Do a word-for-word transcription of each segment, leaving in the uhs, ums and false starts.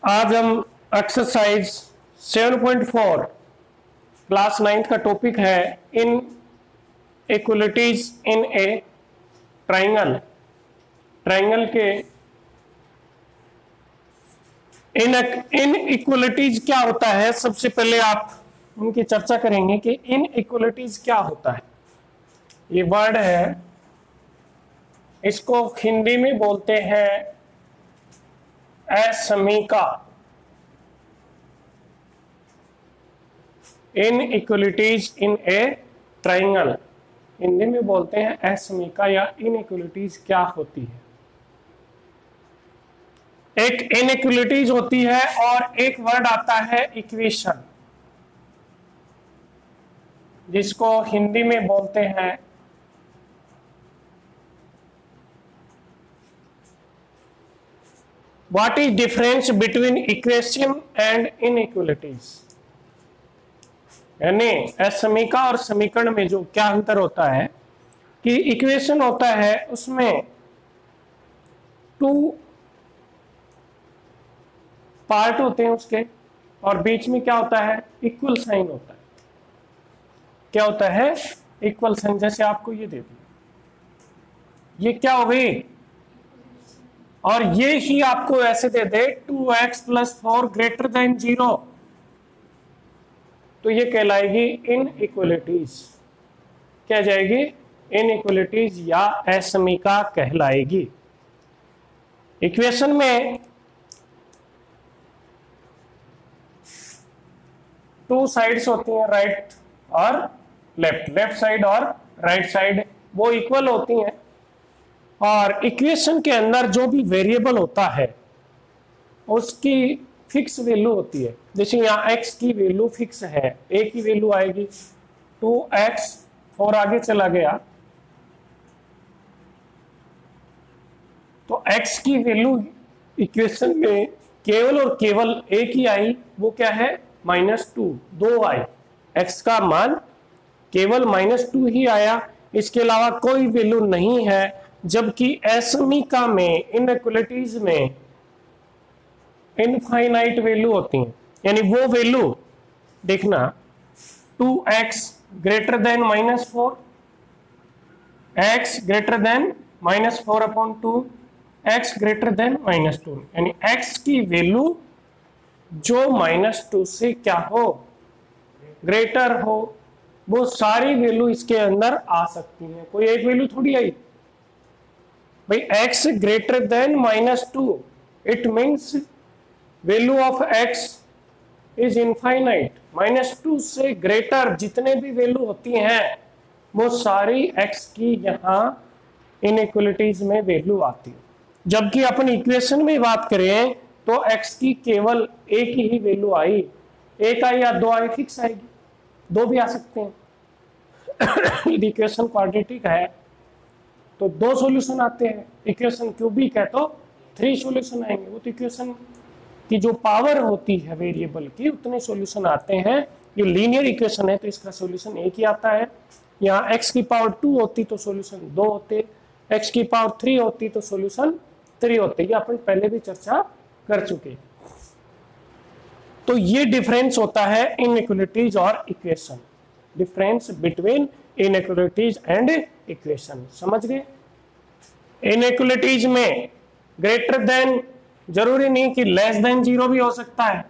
आज हम exercise seven point four class ninth का टॉपिक है inequalities in a triangle. Triangle के इन इन इक्वलिटीज क्या होता है, सबसे पहले आप उनकी चर्चा करेंगे कि इन इक्वलिटीज क्या होता है। ये वर्ड है, इसको हिंदी में बोलते हैं असमीका। Inequalities in a triangle Hindi में बोलते हैं असमीका या इन इक्वलिटीज क्या होती है। एक इनइक्वलिटीज होती है और एक वर्ड आता है इक्वेशन, जिसको हिंदी में बोलते हैं what is difference between equation and inequalities. यानी असमीका और समीकरण में जो क्या अंतर होता है कि इक्वेशन होता है उसमें टू पार्ट होते हैं उसके, और बीच में क्या होता है, इक्वल साइन होता है। क्या होता है, इक्वल साइन। जैसे आपको ये दे दिया, ये क्या हो गई, और ये ही आपको ऐसे दे दे two x plus four greater than zero, तो ये कहलाएगी इन इक्वलिटीज। क्या जाएगी, इन इक्वलिटीज या असमीका कहलाएगी। इक्वेशन में टू साइड्स होती हैं, राइट और लेफ्ट, लेफ्ट साइड और राइट साइड, वो इक्वल होती हैं। और इक्वेशन के अंदर जो भी वेरिएबल होता है उसकी फिक्स वैल्यू होती है। जैसे यहाँ x की वैल्यू फिक्स है, a की वैल्यू आएगी टू एक्स, फोर आगे चला गया तो x की वैल्यू इक्वेशन में केवल और केवल a की आई, वो क्या है, माइनस टू। दो आई, x का मान केवल माइनस टू ही आया, इसके अलावा कोई वैल्यू नहीं है। जबकि असमीका में, इनइक्वलिटीज में इनफाइनाइट वैल्यू होती हैं। यानी वो वैल्यू देखना, two x greater than minus four, x greater than minus four upon two, x greater than minus two, यानी एक्स की वैल्यू जो माइनस टू से क्या हो, ग्रेटर हो, वो सारी वैल्यू इसके अंदर आ सकती है। कोई एक वैल्यू थोड़ी आई भाई, x greater than minus two, it means value of x is infinite. Minus two से ग्रेटर जितने भी वैल्यू होती हैं वो सारी x की यहाँ इनइक्वलिटीज में वैल्यू आती है। जबकि अपन इक्वेशन में बात करें तो x की केवल एक ही वैल्यू आई, एक आई या दो आई, फिक्स आएगी, दो भी आ सकते हैं। यदि इक्वेशन क्वाड्रेटिक है तो दो सॉल्यूशन आते हैं, इक्वेशन क्यूबिक है तो थ्री सॉल्यूशन आएंगे। वो तो इक्वेशन की जो पावर होती है वेरिएबल की, उतने सॉल्यूशन आते हैं। ये लीनियर इक्वेशन है तो इसका सॉल्यूशन एक ही आता है। यहाँ x की पावर टू होती तो सॉल्यूशन दो होते, x की पावर थ्री होती तो सॉल्यूशन थ्री होते। ये अपन पहले भी चर्चा कर चुके। तो ये डिफरेंस होता है इनइक्वलिटीज और equation, difference between inequalities and equation. समझ गए। इनइक्वलिटीज में ग्रेटर देन जरूरी नहीं कि लेस देन जीरो भी हो सकता है,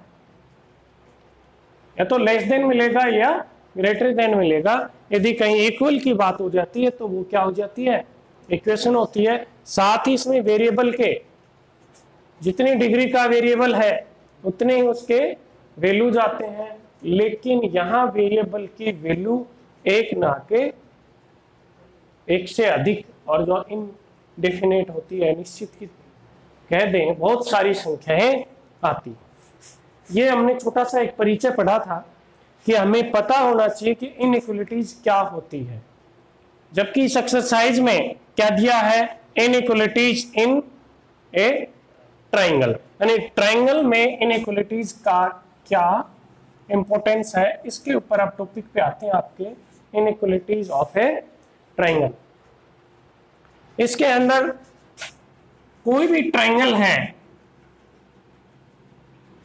या तो लेस देन मिलेगा या ग्रेटर देन मिलेगा। यदि कहीं इक्वल की बात हो जाती है तो वो क्या हो जाती है, इक्वेशन होती है। साथ ही इसमें वेरिएबल के जितनी डिग्री का वेरिएबल है उतने ही उसके वैल्यूज आते हैं, लेकिन यहाँ वेरिएबल की वैल्यू एक ना के एक से अधिक, और जो इनडेफिनेट होती है, निश्चित की कह दें, बहुत सारी संख्याएं आती। ये हमने छोटा सा एक परिचय पढ़ा था कि हमें पता होना चाहिए कि इनइक्वलिटीज क्या होती है। जबकि इस एक्सरसाइज में क्या दिया है, इनइक्वलिटीज इन ए ट्राइंगल, यानी ट्राइंगल में इनइक्वलिटीज का क्या इंपॉर्टेंस है, इसके ऊपर आप टॉपिक पे आते हैं आपके इनइक्वलिटीज ऑफ ए ट्राइंगल। इसके अंदर कोई भी ट्राइंगल है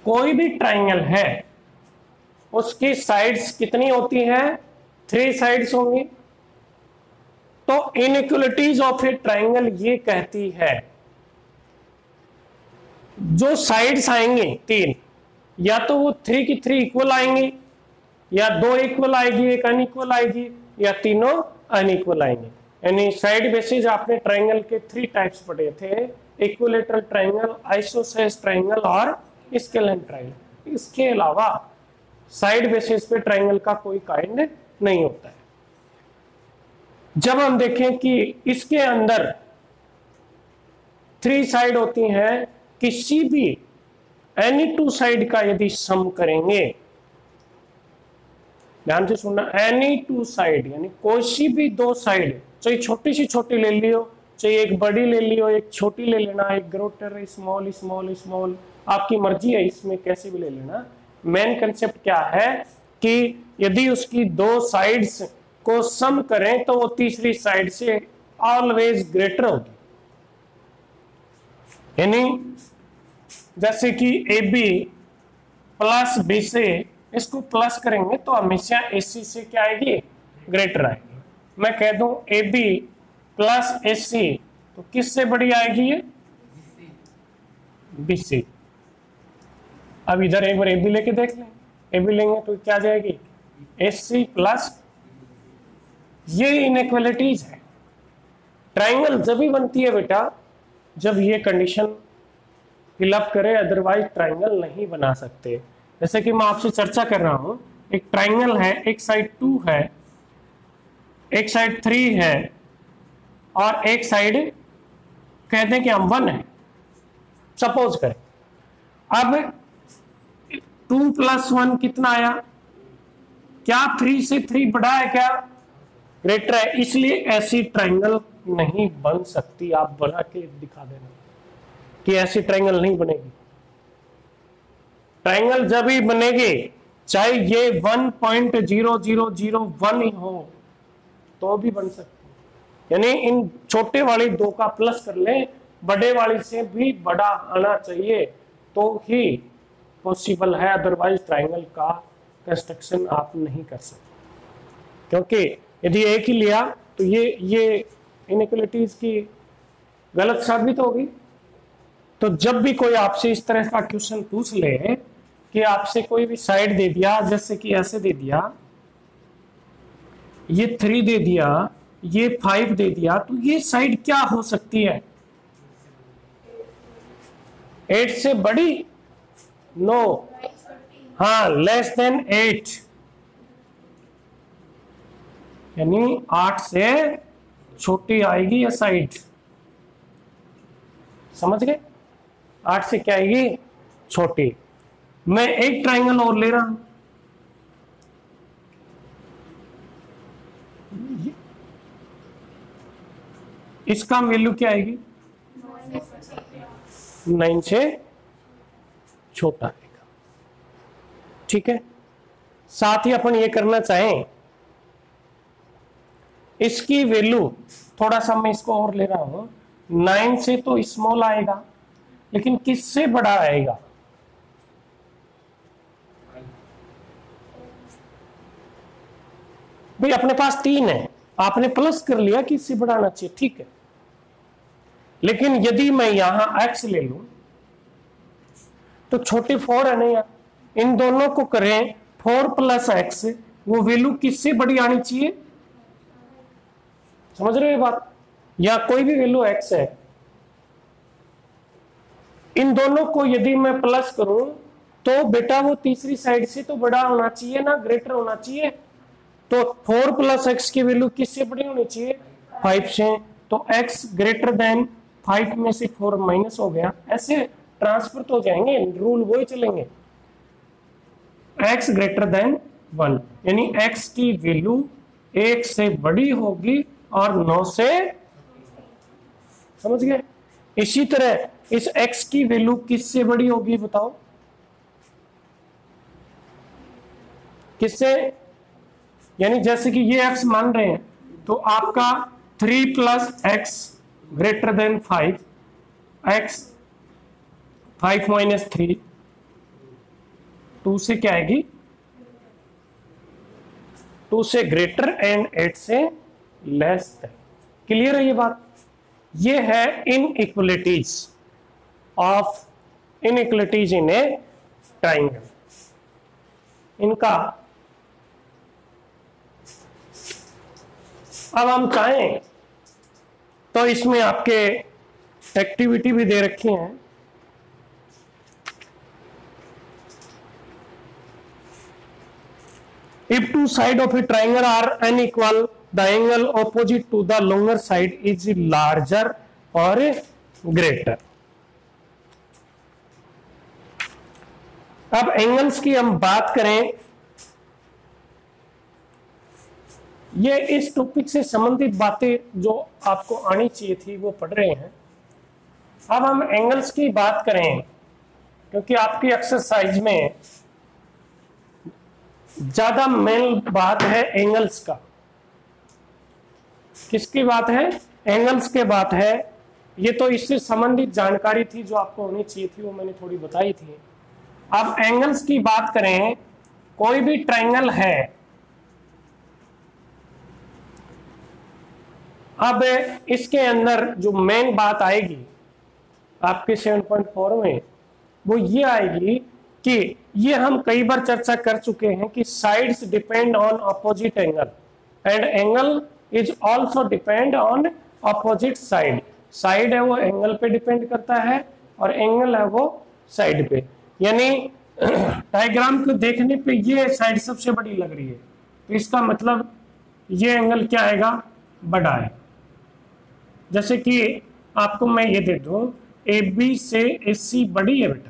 कोई भी ट्राइंगल है उसकी साइड्स कितनी होती हैं? थ्री साइड्स होंगी। तो इनइक्वलिटीज ऑफ ए ट्राइंगल ये कहती है जो साइड्स आएंगी तीन, या तो वो थ्री की थ्री इक्वल आएंगी, या दो इक्वल आएगी, एक अनइक्वल आएगी, या तीनों अनइक्वल आएंगे। यानी साइड बेसिस आपने ट्राइंगल के थ्री टाइप्स पढ़े थे, इक्विलेटरल ट्राइंगल, आइसोसेलेस ट्राइंगल और स्केलेन ट्राइंगल। इसके अलावा साइड बेसिस पे ट्राइंगल का कोई काइंड नहीं होता है। जब हम देखें कि इसके अंदर थ्री साइड होती हैं, किसी भी एनी टू साइड का यदि सम करेंगे, ध्यान से सुनना, एनी टू साइड यानी कोई सी भी दो साइड, चाहे छोटी सी छोटी ले लियो, चाहे एक बड़ी ले लियो, एक छोटी ले लेना, एक ग्रेटर, स्मॉल स्मॉल स्मॉल, आपकी मर्जी है, इसमें कैसे भी ले लेना। मेन कंसेप्ट क्या है कि यदि उसकी दो साइड्स को सम करें तो वो तीसरी साइड से ऑलवेज ग्रेटर होगी। यानी जैसे कि ए बी प्लस बी से, इसको प्लस करेंगे तो हमेशा ए सी से क्या आएगी? ग्रेटर आएगी। मैं कह दूं ए बी प्लस ए सी, तो किससे बड़ी आएगी ये? B C. अब इधर एक बार ए बी लेके देख लें, ए बी लेंगे तो क्या जाएगी? A C plus. ये इनइक्वालिटीज है। ट्राइंगल जब भी बनती है बेटा जब ये कंडीशन फिलअप करे, अदरवाइज ट्राइंगल नहीं बना सकते। जैसे कि मैं आपसे चर्चा कर रहा हूं, एक ट्राइंगल है, एक साइड टू है, एक साइड थ्री है और एक साइड कहते हैं कि हम वन है, सपोज करें। अब टू प्लस वन कितना आया? क्या थ्री से थ्री बड़ा है? क्या ग्रेटर है? इसलिए ऐसी ट्राइंगल नहीं बन सकती। आप बना के दिखा देना कि ऐसी ट्राइंगल नहीं बनेगी। ट्राइंगल जब ही बनेगी चाहे ये one point zero zero zero one ही हो तो भी बन सकती है। यानी इन छोटे वाली दो का प्लस कर लें, बड़े वाली से भी बड़ा आना चाहिए तो ही पॉसिबल है, अदरवाइज ट्राइंगल का कंस्ट्रक्शन आप नहीं कर सकते। क्योंकि यदि एक ही लिया तो ये ये इनइक्वालिटीज की गलत साबित होगी। तो जब भी कोई आपसे इस तरह का क्वेश्चन पूछ ले कि आपसे कोई भी साइड दे दिया, जैसे कि ऐसे दे दिया, ये थ्री दे दिया, ये फाइव दे दिया, तो ये साइड क्या हो सकती है? एट से बड़ी? नो, हाँ, लेस देन एट, यानी आठ से छोटी आएगी ये साइड। समझ गए? आठ से क्या आएगी? छोटी। मैं एक ट्राइंगल और ले रहा हूं, इसका वैल्यू क्या आएगी? नाइन से छोटा आएगा। ठीक है। साथ ही अपन ये करना चाहें, इसकी वैल्यू थोड़ा सा मैं इसको और ले रहा हूं, नाइन से तो स्मॉल आएगा, लेकिन किससे बड़ा आएगा? भाई अपने पास तीन है, आपने प्लस कर लिया कि इससे बढ़ाना चाहिए, ठीक है। लेकिन यदि मैं यहां x ले लूं तो छोटे फोर है नहीं, इन दोनों को करें फोर प्लस एक्स, वो वैल्यू किससे बड़ी आनी चाहिए? समझ रहे हो बात? या कोई भी वैल्यू x है, इन दोनों को यदि मैं प्लस करूं तो बेटा वो तीसरी साइड से तो बड़ा होना चाहिए ना, ग्रेटर होना चाहिए। तो फोर प्लस एक्स की वैल्यू किससे बड़ी होनी चाहिए? फाइव से। तो x ग्रेटर देन फाइव में से फोर माइनस हो गया, ऐसे ट्रांसफर तो हो जाएंगे, रूल वही चलेंगे। x ग्रेटर देन वन, यानी x की वैल्यू एक से बड़ी होगी और नौ से, समझ गए? इसी तरह इस x की वैल्यू किससे बड़ी होगी बताओ? किससे? यानी जैसे कि ये x मान रहे हैं तो आपका three plus x greater than five, x five minus three, two से क्या आएगी, टू से ग्रेटर एंड एट से लेस देन। क्लियर है ये बात? ये है inequalities of inequalities in a triangle. इनका अब हम चाहें तो इसमें आपके एक्टिविटी भी दे रखी हैं। If two sides of a triangle are unequal, the angle opposite to the longer side is larger or greater. अब एंगल्स की हम बात करें, ये इस टॉपिक से संबंधित बातें जो आपको आनी चाहिए थी वो पढ़ रहे हैं। अब हम एंगल्स की बात करें, क्योंकि आपकी एक्सरसाइज में ज्यादा मेन बात है एंगल्स का। किसकी बात है? एंगल्स के बात है। ये तो इससे संबंधित जानकारी थी जो आपको होनी चाहिए थी, वो मैंने थोड़ी बताई थी। अब एंगल्स की बात करें, कोई भी ट्रायंगल है, अब इसके अंदर जो मेन बात आएगी आपके सेवन पॉइंट फोर में, वो ये आएगी कि ये हम कई बार चर्चा कर चुके हैं कि sides depend on opposite angle and angle is also depend on opposite side. Side है वो एंगल पे डिपेंड करता है और एंगल है वो साइड पे। यानी डायग्राम को देखने पे ये साइड सबसे बड़ी लग रही है, तो इसका मतलब ये एंगल क्या आएगा? बड़ा है। जैसे कि आपको मैं ये दे दूं, ए बी से ए सी बड़ी है बेटा,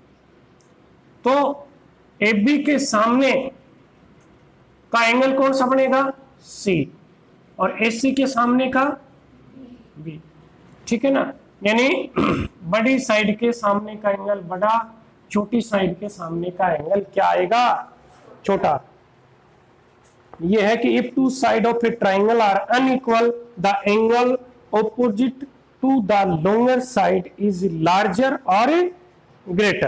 तो ए बी के सामने का एंगल कौन सा बनेगा? सी, और ए सी के सामने का बी। ठीक है ना? यानी बड़ी साइड के सामने का एंगल बड़ा, छोटी साइड के सामने का एंगल क्या आएगा? छोटा। यह है कि if two side of a triangle are unequal, the angle opposite to the longer side is larger or greater.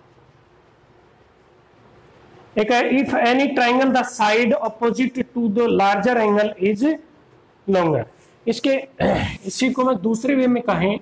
एक है if any triangle the side opposite to the larger angle is longer. इसके इसी को मैं दूसरे वे में कहें,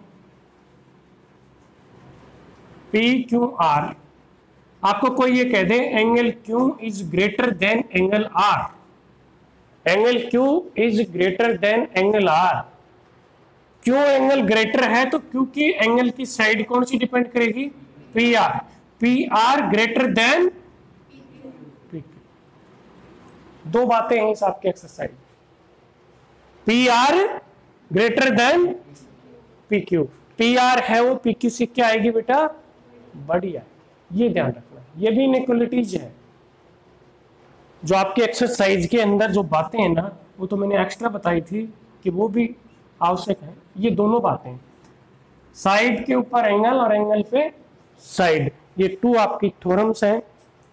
P Q R, आपको कोई ये कह दे angle Q is greater than angle R, angle Q is greater than angle R। क्यों एंगल ग्रेटर है? तो क्योंकि एंगल की साइड कौन सी डिपेंड करेगी? P R. P R greater than P Q. दो बातें हैं इस आपके exercise. P R greater than P Q. P R है वो पी क्यू से क्या आएगी बेटा? बढ़िया। ये ध्यान रखना, ये भी इनइक्वालिटीज है। जो आपके एक्सरसाइज के अंदर जो बातें हैं ना, वो तो मैंने एक्स्ट्रा बताई थी कि वो भी आवश्यक है। ये दोनों बातें, साइड के ऊपर एंगल और एंगल पे साइड, ये टू आपकी थ्योरम्स हैं,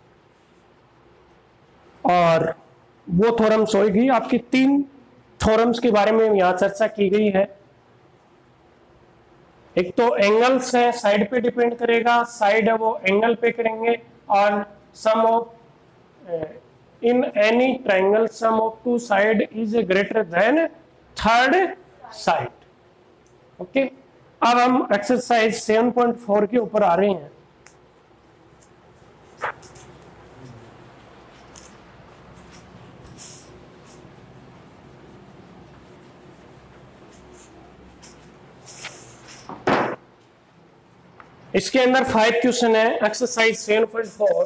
और वो थ्योरम्स होगी आपकी तीन थ्योरम्स के बारे में यहां चर्चा की गई है। एक तो एंगल्स है, साइड पे डिपेंड करेगा, साइड है वो एंगल पे करेंगे, और sum of in any triangle sum of two side is greater than third side. Okay, अब हम एक्सरसाइज सेवन पॉइंट फोर के ऊपर आ रहे हैं। इसके अंदर फाइव क्वेश्चन है। Exercise seven point four,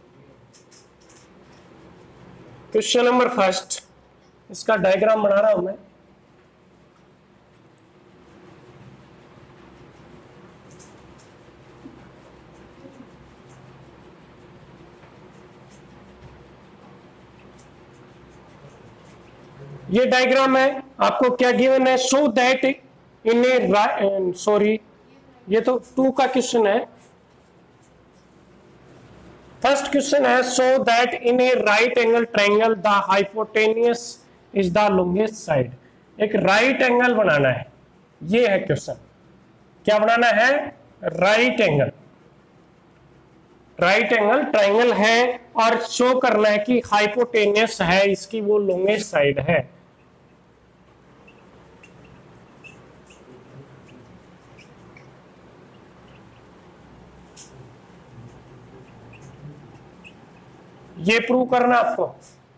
question number first, इसका डायग्राम बना रहा हूं मैं। ये डायग्राम है, आपको क्या गिवन है? So that in A, sorry ये तो टू का क्वेश्चन है। फर्स्ट क्वेश्चन है, so that in a right angle triangle the hypotenuse is the longest side. एक राइट एंगल बनाना है, ये है क्वेश्चन। क्या बनाना है? Right angle. Right angle triangle है और शो करना है कि हाइपोटेनियस है, इसकी वो लॉन्गेस्ट साइड है। ये प्रूव करना आपको,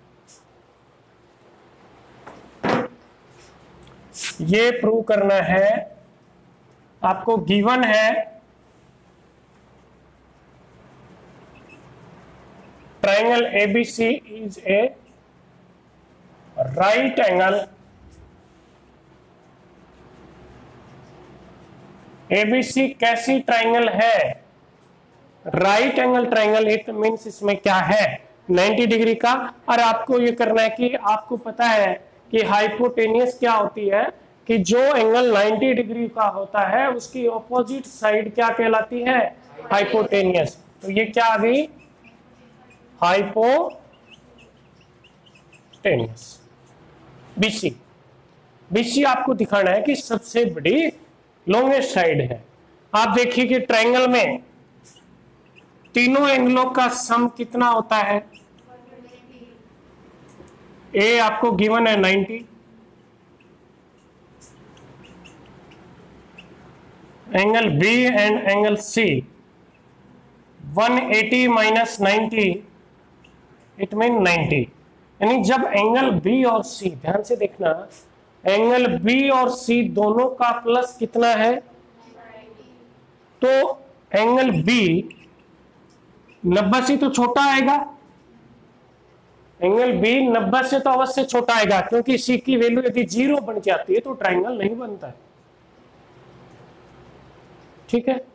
ये प्रूव करना है आपको। गिवन है triangle ABC is a right angle, ABC कैसी ट्राइंगल है? Right angle triangle. It means इसमें क्या है, नब्बे डिग्री का। और आपको ये करना है कि आपको पता है कि हाइपोटेनियस क्या होती है, कि जो एंगल नब्बे डिग्री का होता है उसकी ऑपोजिट साइड क्या कहलाती है, हाइपोटेनियस। तो ये क्या आ गई, हाइपोटेनियस। बीसी, बीसी आपको दिखाना है कि सबसे बड़ी लॉन्गेस्ट साइड है। आप देखिए कि ट्रायंगल में तीनों एंगलों का सम कितना होता है? ए आपको गिवन है नब्बे, angle B and angle C एक सौ अस्सी माइनस नब्बे, इट मीन नब्बे। यानी जब एंगल बी और सी, ध्यान से देखना, एंगल बी और सी दोनों का प्लस कितना है, तो एंगल बी नब्बे से तो छोटा आएगा, एंगल बी नब्बे से तो अवश्य छोटा आएगा, क्योंकि सी की वैल्यू यदि जीरो बन जाती है तो ट्रायंगल नहीं बनता है। ठीक है,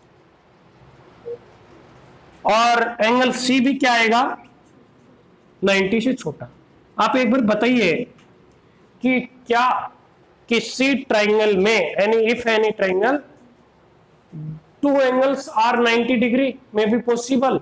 और एंगल सी भी क्या आएगा, नब्बे से छोटा। आप एक बार बताइए कि क्या किसी ट्रायंगल में, any if any triangle two angles are नब्बे डिग्री में भी पॉसिबल?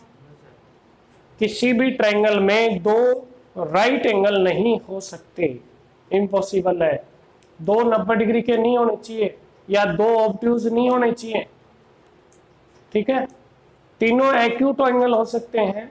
किसी भी ट्रायंगल में दो राइट एंगल नहीं हो सकते, इम्पॉसिबल है। दो नब्बे डिग्री के नहीं होने चाहिए, या दो ऑब्ट्यूज नहीं होने चाहिए। ठीक है, तीनों एक्यूट एंगल हो सकते हैं,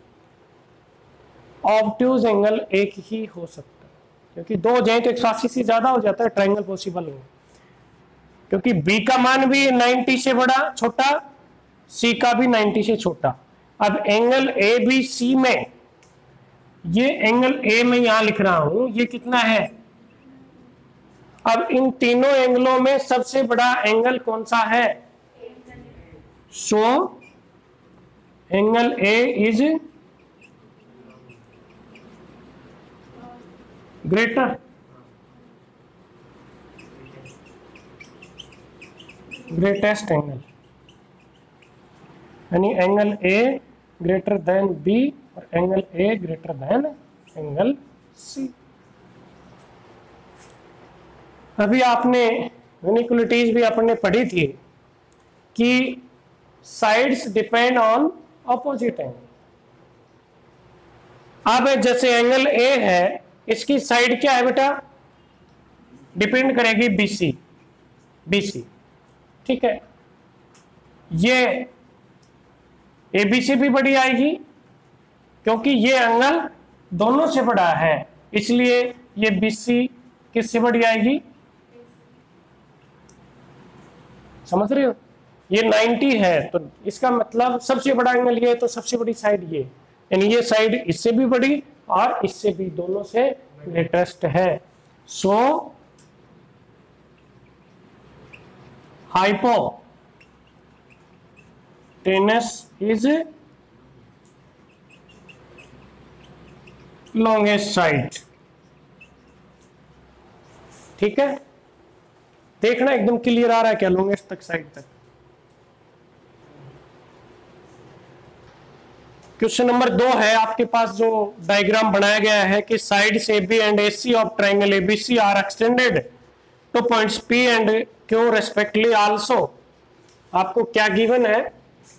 ऑब्ट्यूज एंगल एक ही हो सकता है, क्योंकि दो जाए तो एक सौ अस्सी से ज्यादा हो जाता है, ट्रायंगल पॉसिबल नहीं, क्योंकि बी का मान भी नब्बे से बड़ा छोटा, सी का भी नब्बे से छोटा। अब एंगल ए बी सी में, ये एंगल ए में यहां लिख रहा हूं, ये कितना है? अब इन तीनों एंगलों में सबसे बड़ा एंगल कौन सा है? So angle A is greater, greatest angle, यानी angle A greater than B और angle A greater than angle C. अभी आपने इनइक्वालिटीज भी आपने पढ़ी थी कि sides depend on opposite angle. अब जैसे एंगल ए है, इसकी साइड क्या है बेटा? डिपेंड करेगी बीसी, बीसी। ठीक है, ये एबी से भी बड़ी आएगी, क्योंकि ये एंगल दोनों से बड़ा है, इसलिए ये बीसी किससे बड़ी आएगी? समझ रहे हो? ये नब्बे है, तो इसका मतलब सबसे बड़ा एंगल ये है, तो सबसे बड़ी साइड ये, यानी ये साइड इससे भी बड़ी और इससे भी, दोनों से ग्रेटेस्ट है। So hypotenuse is longest side. ठीक है, देखना एकदम क्लियर आ रहा है क्या लॉन्गेस्ट तक, साइड तक? क्वेश्चन नंबर दो है आपके पास, जो डायग्राम बनाया गया है कि sides A B and A C of triangle ABC are extended to points P and Q respectively also. आपको क्या गिवन है?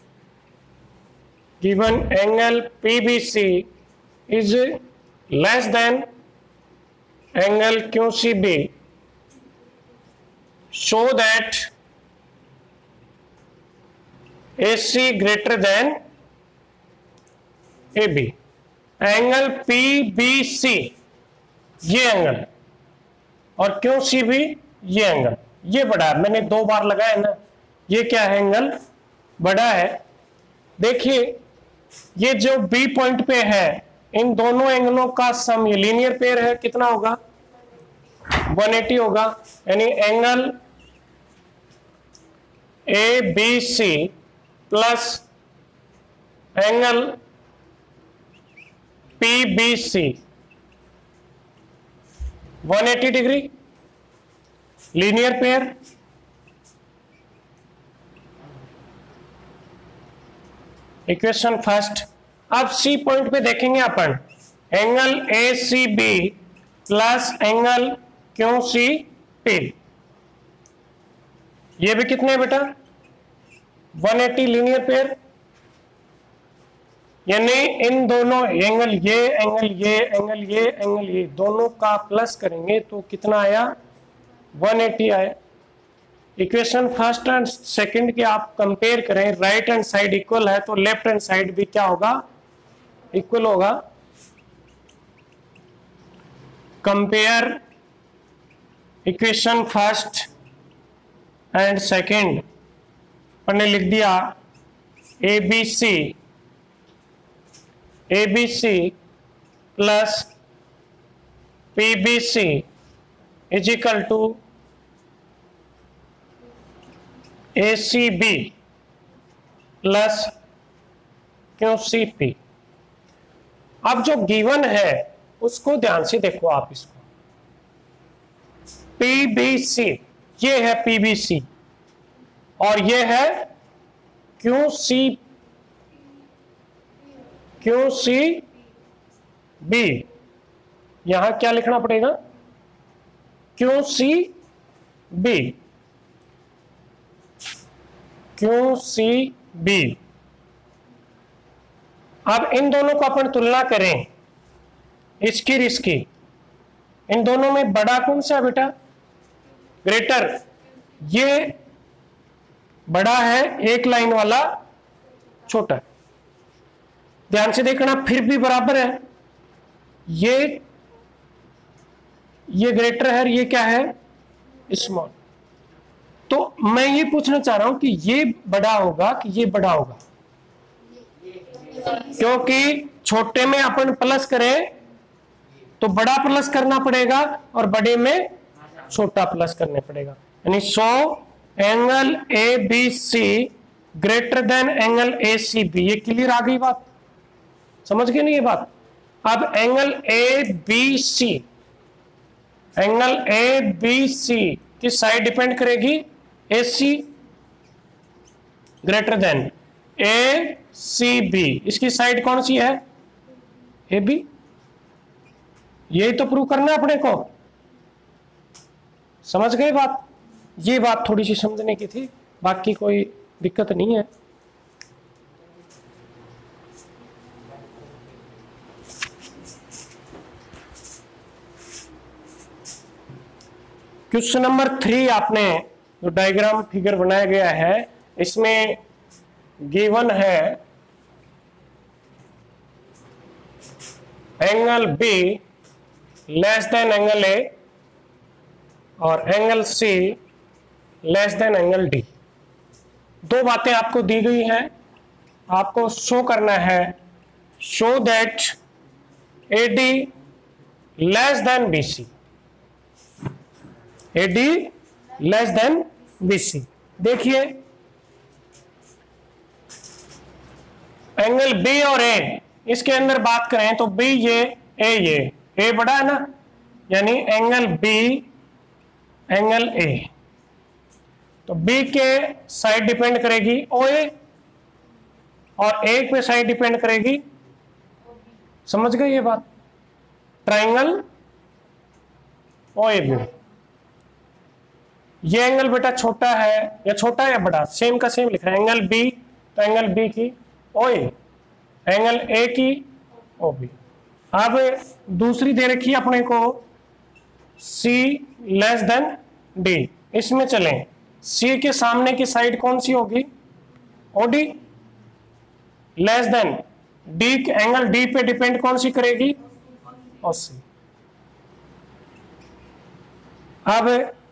Given angle PBC is less than angle QCB, show that A C greater than A B, angle P B C ये angle, और Q C B ये angle, ये बड़ा है, मैंने दो बार लगाया ना, ये क्या है एंगल बड़ा है। देखिए ये जो बी पॉइंट पे है इन दोनों एंगलों का सम, ये लीनियर पेयर है, कितना होगा एक सौ अस्सी होगा, यानी angle A B C plus angle P B C एक सौ अस्सी degree, linear pair. Equation first. अब सी पॉइंट पे देखेंगे अपन angle A C B plus angle Q C P, ये भी कितने हैं बेटा एक सौ अस्सी लीनियर पेयर, यानी इन दोनों एंगल ये एंगल ये एंगल ये एंगल ये दोनों का प्लस करेंगे तो कितना आया एक सौ अस्सी आया। इक्वेशन फर्स्ट एंड सेकंड के आप कंपेयर करें, राइट हैंड साइड इक्वल है तो लेफ्ट हैंड साइड भी क्या होगा इक्वल होगा। Compare equation first and second, हमने लिख दिया A B C A B C plus P B C is equal to A C B plus Q C P. अब जो गिवन है उसको ध्यान से देखो आप, इसको पी बी सी ये है पी बी सी और ये है Q C Q C B, यहां क्या लिखना पड़ेगा Q C B Q C B. अब इन दोनों को अपन तुलना करें, इसकी और इसकी, इन दोनों में बड़ा कौन सा बेटा ग्रेटर, ये बड़ा है एक लाइन वाला छोटा, ध्यान से देखना फिर भी बराबर है, ये ये ग्रेटर है ये क्या है स्मॉल। तो मैं ये पूछना चाह रहा हूं कि ये बड़ा होगा कि ये बड़ा होगा, क्योंकि छोटे में अपन प्लस करें तो बड़ा प्लस करना पड़ेगा और बड़े में छोटा प्लस करना पड़ेगा, यानी so angle A B C greater than angle A C B. ये क्लियर आ गई बात, समझ गए नहीं ये बात। अब angle A B C angle A B C की साइड डिपेंड करेगी A C greater than A C B, इसकी साइड कौन सी है ए बी, यही तो प्रूव करना है अपने को, समझ गए बात। ये बात थोड़ी सी समझने की थी, बाकी कोई दिक्कत नहीं है। क्वेश्चन नंबर थ्री, आपने जो डायग्राम फिगर बनाया गया है इसमें गिवन है angle B less than angle A और angle C less than angle D. दो बातें आपको दी गई हैं, आपको शो करना है, show that A D less than B C, A D less than B C. देखिए एंगल बी और ए, इसके अंदर बात करें तो बी ये ए ये ए बड़ा है ना, यानी एंगल बी एंगल ए, तो बी के साइड डिपेंड करेगी ओ ए और ए पे साइड डिपेंड करेगी, समझ गए ये बात, ट्राइंगल ओ ए बी। ये एंगल बेटा छोटा है या छोटा है या बड़ा, सेम का सेम लिख रहा है, एंगल बी तो एंगल बी की ओ ए, एंगल ए की ओ बी। अब दूसरी दे रखी है अपने को C लेस देन D, इसमें चलें, C के सामने की साइड कौन सी होगी O D, less than D angle D पे डिपेंड कौन सी करेगी, ओसी। अब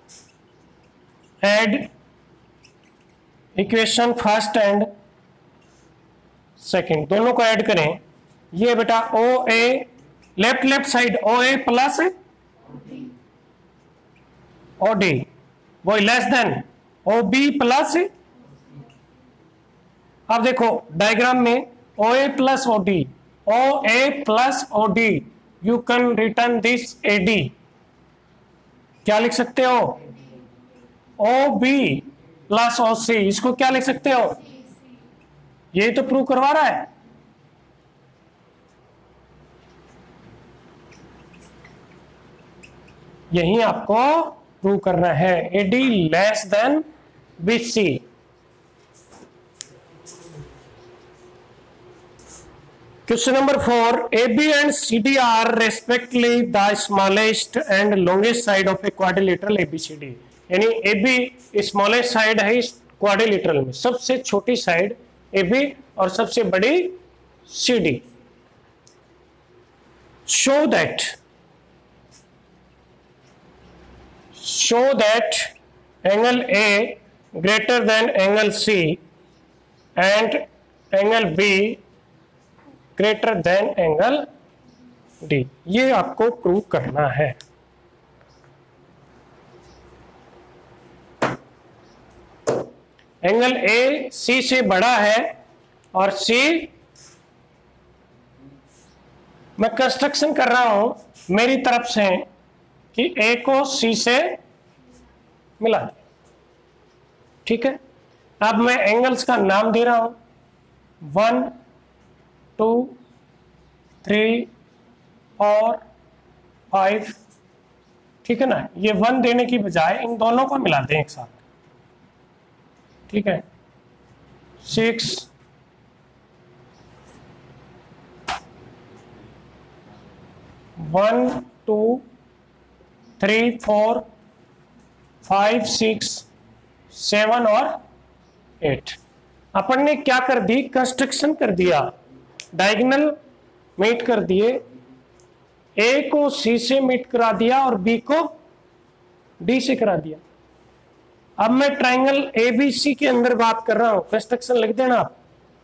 add equation first and second, दोनों को ऐड करें। ये बेटा O A left left side O A plus O D, वो less than O B plus. अब देखो डायग्राम में O A plus O D, O A plus O D, you can return this A D, क्या लिख सकते हो, ओ B plus O सी, इसको क्या लिख सकते हो, यही तो प्रूव करवा रहा है। यही आपको प्रूव करना है, AD less than BC. Question number four, A B and C D are respectively the smallest and longest side of a quadrilateral ABCD, यानी ए बी स्मॉलेस्ट साइड है इस क्वाड्रिलेटरल में, सबसे छोटी साइड ए बी और सबसे बड़ी C D. Show that show that angle A greater than angle C and angle B greater than angle D, ये आपको प्रूव करना है। एंगल ए सी से बड़ा है और सी, मैं कंस्ट्रक्शन कर रहा हूं मेरी तरफ से कि ए को सी से मिला दे, ठीक है। अब मैं एंगल्स का नाम दे रहा हूं, वन टू थ्री और फाइव, ठीक है ना। ये वन देने की बजाय इन दोनों को मिला दें एक साथ, ठीक है। Six, one two three four five six seven और एट, अपन ने क्या कर दी, कंस्ट्रक्शन कर दिया, डायगोनल मीट कर दिए, ए को सी से मीट करा दिया और बी को डी से करा दिया। अब मैं ट्राइंगल ए बी सी के अंदर बात कर रहा हूं, कंस्ट्रक्शन लिख देना आप,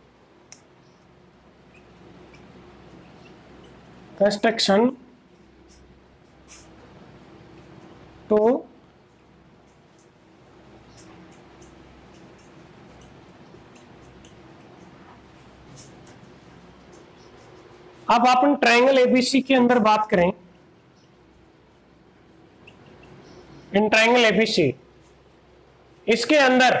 कंस्ट्रक्शन तो अब अपन ट्राइंगल एबीसी के अंदर बात करें, इन ट्राइंगल एबीसी, इसके अंदर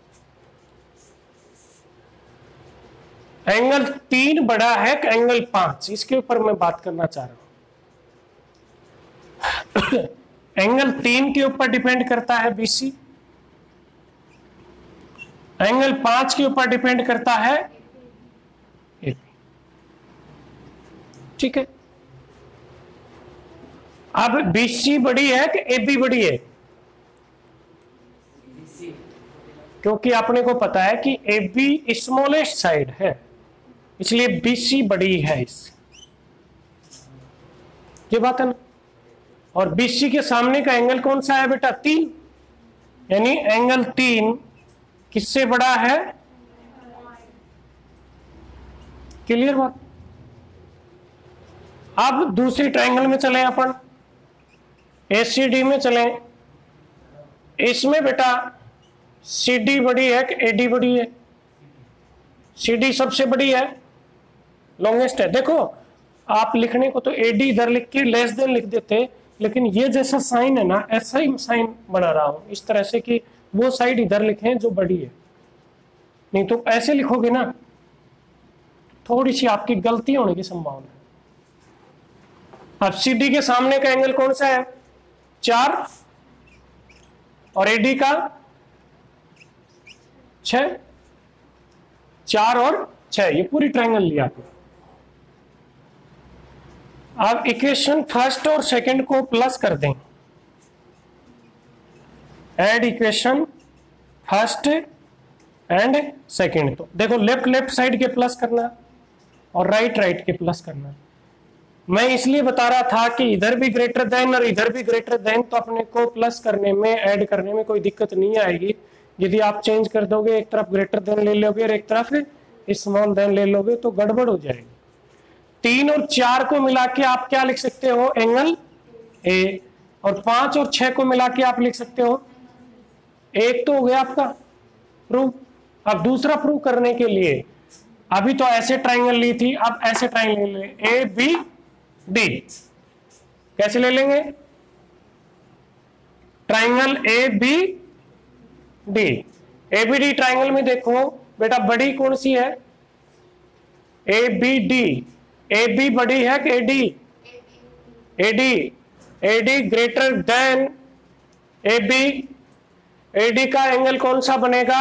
एंगल तीन बड़ा है कि एंगल पांच, इसके ऊपर मैं बात करना चाह रहा हूं। एंगल तीन के ऊपर डिपेंड करता है बीसी, एंगल पांच के ऊपर डिपेंड करता है एबी, ठीक है। अब बीसी बड़ी है कि एबी बड़ी है, क्योंकि आपने को पता है कि एबी स्मॉलेस्ट साइड है, इसलिए बीसी बड़ी है इससे, ये बात है ना। और बीसी के सामने का एंगल कौन सा है बेटा, तीन, यानी एंगल तीन किससे बड़ा है, क्लियर बात। अब दूसरी ट्रायंगल में चले अपन, एसीडी में चले, इसमें बेटा सीडी बड़ी है कि एडी बड़ी है, सीडी सबसे बड़ी है, लॉन्गेस्ट है। देखो आप लिखने को तो एडी इधर लिख के लेस देन लिख देते, लेकिन ये जैसा साइन है ना, ऐसा ही साइन बना रहा हूं इस तरह से कि वो साइड इधर लिखें जो बड़ी है, नहीं तो ऐसे लिखोगे ना थोड़ी सी आपकी गलती होने की संभावना है। अब सीडी के सामने का एंगल कौन सा है, चार, और एडी का छह, चार और छह, ये पूरी ट्रायंगल लिया आपने। अब इक्वेशन फर्स्ट और सेकंड को प्लस कर दें, add equation first and second, तो देखो लेफ्ट लेफ्ट साइड के प्लस करना और राइट राइट के प्लस करना है। मैं इसलिए बता रहा था कि इधर भी ग्रेटर देन और इधर भी ग्रेटर देन, तो अपने को प्लस करने में, ऐड करने में कोई दिक्कत नहीं आएगी। यदि आप चेंज कर दोगे, एक तरफ ग्रेटर देन ले लोगे और एक तरफ स्मॉल देन ले लोगे, तो गड़बड़ हो जाएगी। तीन और चार को मिला के आप क्या लिख सकते हो, एंगल ए। और पांच और छह को मिला के आप लिख सकते हो, एक तो हो गया आपका प्रूफ। अब दूसरा प्रूफ करने के लिए, अभी तो ऐसे ट्राइंगल ली थी, अब ऐसे ट्राइंगल ले लें, ए बी डी। कैसे ले लेंगे, triangle A B D. A B D triangle में देखो बेटा, बड़ी कौन सी है, A B D. A B बड़ी है कि A D, A D. A D greater than A B. A D का एंगल कौन सा बनेगा,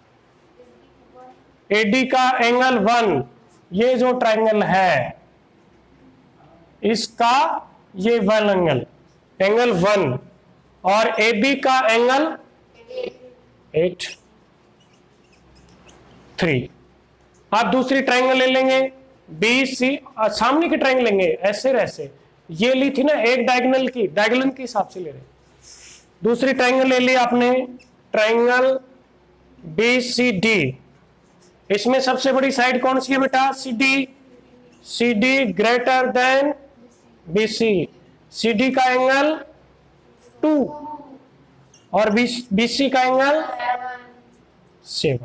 ए डी का एंगल वन। ये जो ट्राइंगल है इसका ये वन एंगल, एंगल वन, और ए बी का एंगल एट थ्री। आप दूसरी ट्राइंगल ले लेंगे, बी सी, सामने की ट्राइंगल लेंगे ऐसे ऐसे। ये ली थी ना एक डायगोनल की, डायगोनल के हिसाब से ले रहे। दूसरी ट्राइंगल ले ली आपने, ट्राइंगल बी सी डी। इसमें सबसे बड़ी साइड कौन सी है बेटा, C D. C D greater than B C. C D का एंगल टू और बी सी का एंगल सेवन।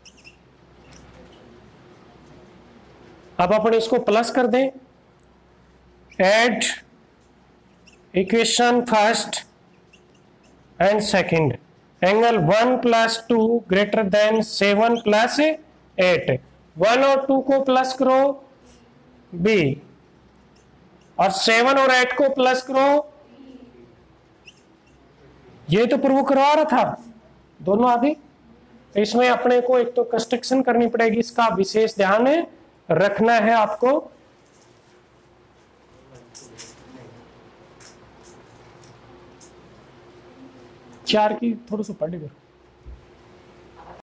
अब अपन इसको प्लस कर दें, add equation first and second. Angle one plus two greater than seven plus eight. One और two को प्लस करो बी, और सेवन और एट को प्लस करो। ये तो प्रूव करवा रहा था, दोनों आगे। इसमें अपने को एक तो कंस्ट्रक्शन करनी पड़ेगी, इसका विशेष ध्यान रखना है आपको। चार की थोड़ा सा पढ़ कर